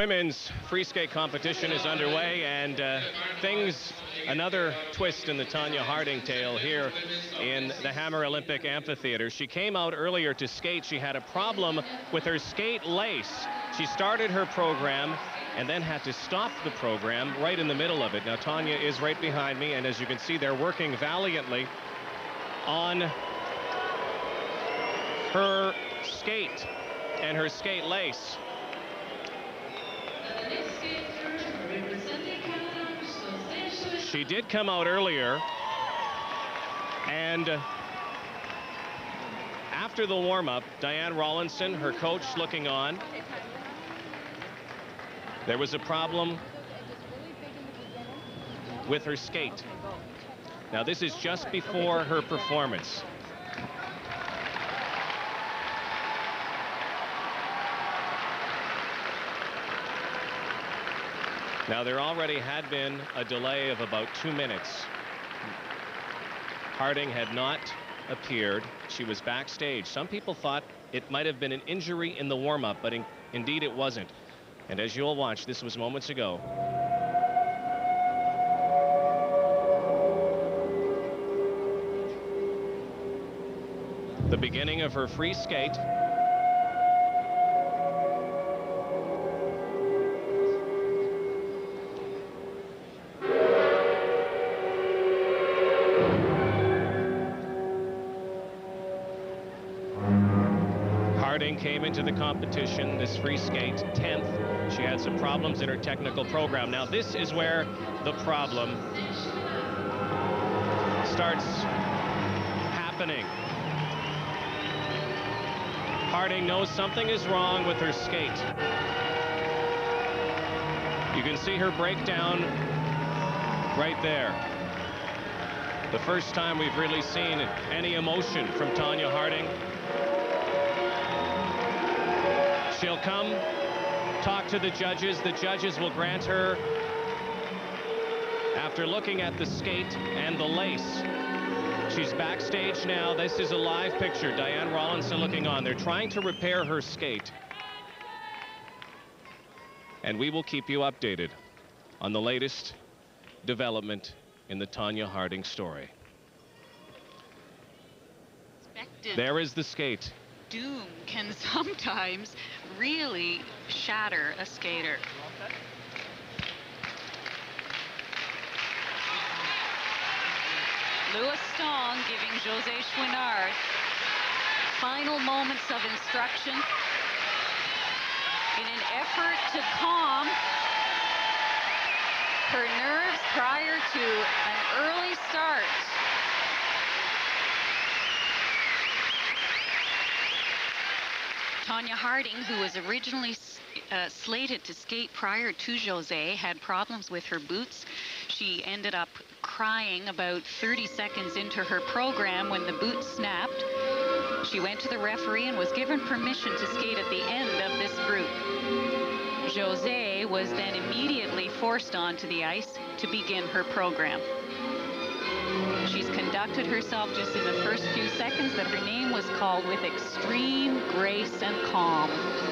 Women's free skate competition is underway, and another twist in the Tonya Harding tale here in the Hammer Olympic Amphitheater. She came out earlier to skate. She had a problem with her skate lace. She started her program and then had to stop the program right in the middle of it. Now Tonya is right behind me, and as you can see, they're working valiantly on her skate and her skate lace. She did come out earlier, and after the warm-up, Diane Rawlinson, her coach, looking on. There was a problem with her skate. Now this is just before her performance. Now, there already had been a delay of about 2 minutes. Harding had not appeared. She was backstage. Some people thought it might have been an injury in the warm-up, but indeed it wasn't. And as you'll watch, this was moments ago. The beginning of her free skate. Harding came into the competition, this free skate, 10th. She had some problems in her technical program. Now this is where the problem starts happening. Harding knows something is wrong with her skate. You can see her breakdown right there. The first time we've really seen any emotion from Tonya Harding. She'll come, talk to the judges. The judges will grant her, after looking at the skate and the lace. She's backstage now. This is a live picture. Diane Rawlinson looking on. They're trying to repair her skate. And we will keep you updated on the latest development in the Tonya Harding story. There is the skate. Doom can sometimes really shatter a skater. Louis Stong giving Josée Chouinard final moments of instruction in an effort to calm her nerves prior to an early start. Tonya Harding, who was originally slated to skate prior to Josée, had problems with her boots. She ended up crying about 30 seconds into her program when the boot snapped. She went to the referee and was given permission to skate at the end of this group. Josée was then immediately forced onto the ice to begin her program. She's conducted herself just in the first few seconds that her name was called with extreme grace and calm.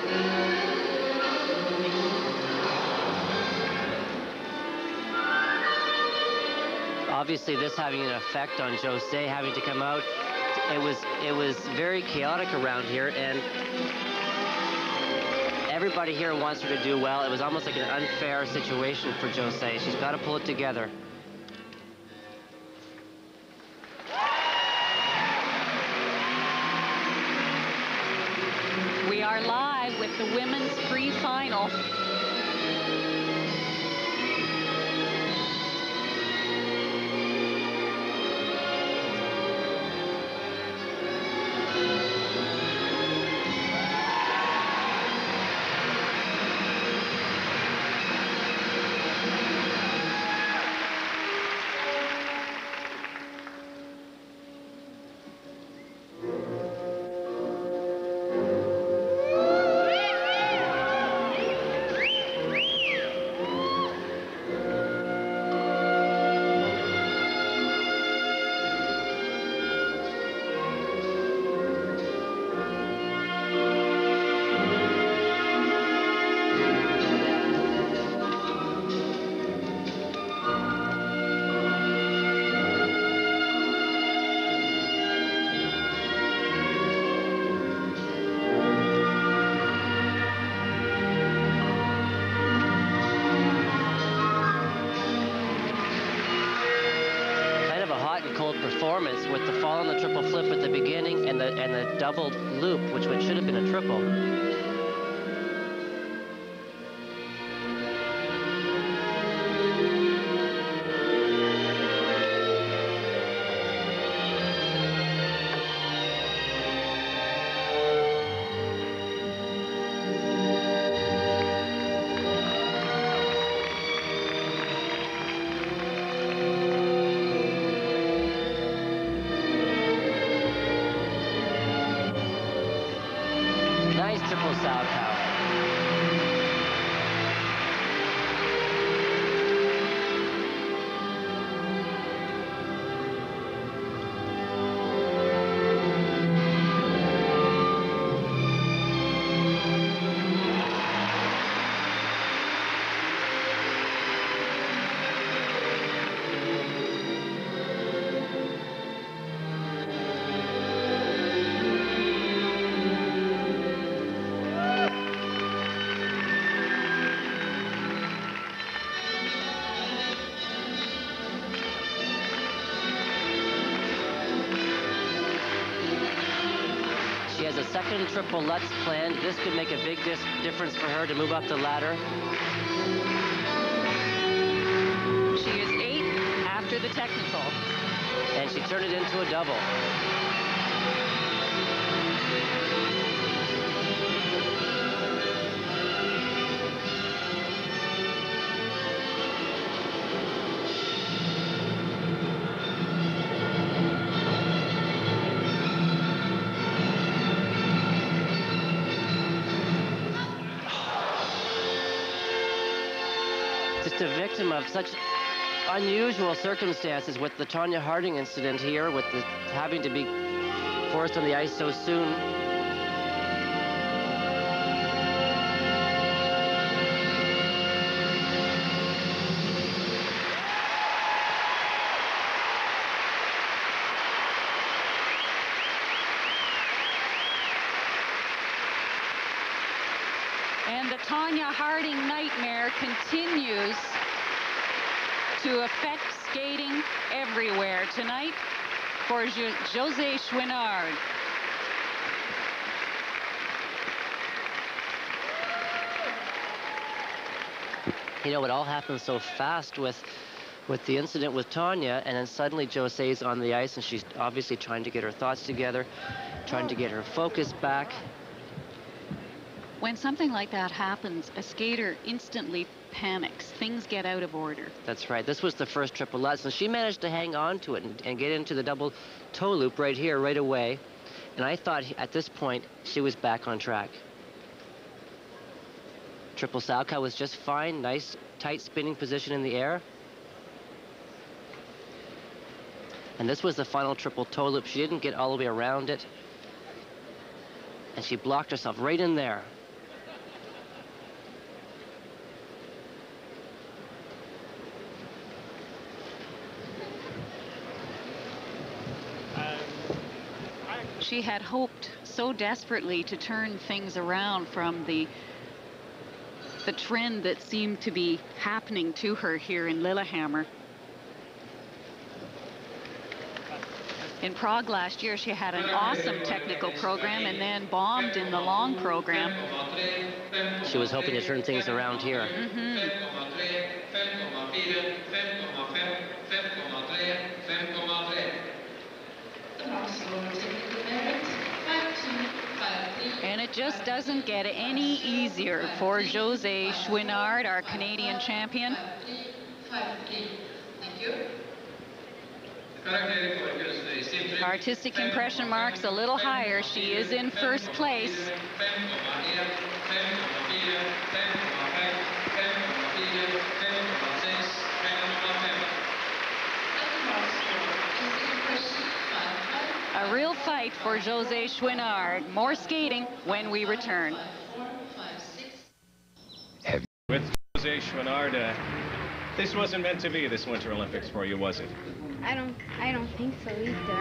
Obviously this having an effect on Josée having to come out. It was very chaotic around here, and everybody here wants her to do well. It was almost like an unfair situation for Josée. She's got to pull it together. We are live with the women's free final. performance with the fall and the triple flip at the beginning and the double loop, which should have been a triple. Nice triple Salchow. She has a second triple Lutz planned. This could make a big difference for her to move up the ladder. She is 8 after the technical. And she turned it into a double. Just a victim of such unusual circumstances with the Tonya Harding incident here, with the having to be forced on the ice so soon. And the Tonya Harding nightmare continues to affect skating everywhere tonight for Josée Chouinard. You know, it all happened so fast with the incident with Tonya, and then suddenly José's on the ice, and she's obviously trying to get her thoughts together, trying to get her focus back. When something like that happens, a skater instantly panics. Things get out of order. That's right. This was the first triple Lutz, and she managed to hang on to it and get into the double toe loop right here, right away. And I thought at this point she was back on track. Triple Salchow was just fine. Nice, tight spinning position in the air. And this was the final triple toe loop. She didn't get all the way around it. And she blocked herself right in there. She had hoped so desperately to turn things around from the trend that seemed to be happening to her here in Lillehammer. In Prague last year, she had an awesome technical program and then bombed in the long program. She was hoping to turn things around here. And it just doesn't get any easier for Josée Chouinard, our Canadian champion. Artistic impression marks a little higher. She is in first place. A real fight for Josée Chouinard. More skating when we return. With Josée Chouinard, this wasn't meant to be this Winter Olympics for you, was it? I don't think so either.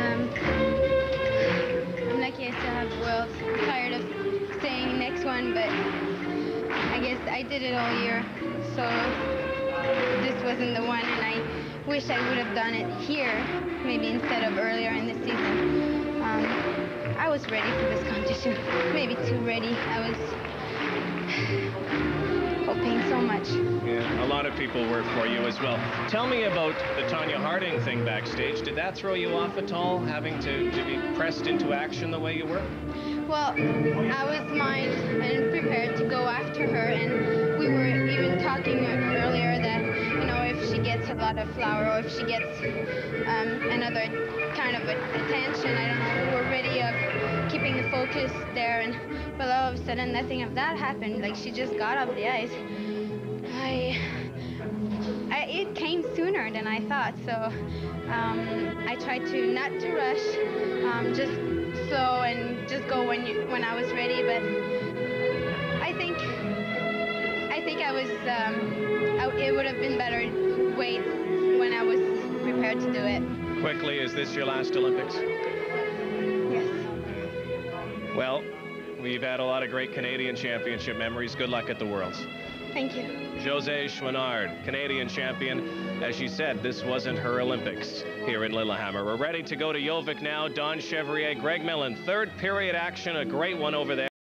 I'm lucky I still have Worlds. Tired of staying next one, but I guess I did it all year. So this wasn't the one, and I wish I would have done it here, maybe instead of earlier in the season. I was ready for this competition, maybe too ready. I was hoping so much. Yeah, a lot of people were for you as well. Tell me about the Tonya Harding thing backstage. Did that throw you off at all, having to be pressed into action the way you were? Well, I was minded and prepared to go after her, and we were even talking earlier that, you know, if she gets a lot of flour or if she gets another kind of attention, I don't know, we were ready of keeping the focus there, and well, all of a sudden nothing of that happened. Like, she just got off the ice. It came sooner than I thought, so I tried to not to rush, just slow and just go when I was ready. But I think I was it would have been better wait when I was prepared to do it. Quickly, is this your last Olympics? Yes. Well, we've had a lot of great Canadian championship memories. Good luck at the Worlds. Thank you. Josée Chouinard, Canadian champion. As she said, this wasn't her Olympics here in Lillehammer. We're ready to go to Jovic now. Don Chevrier, Greg Millen, third period action, a great one over there.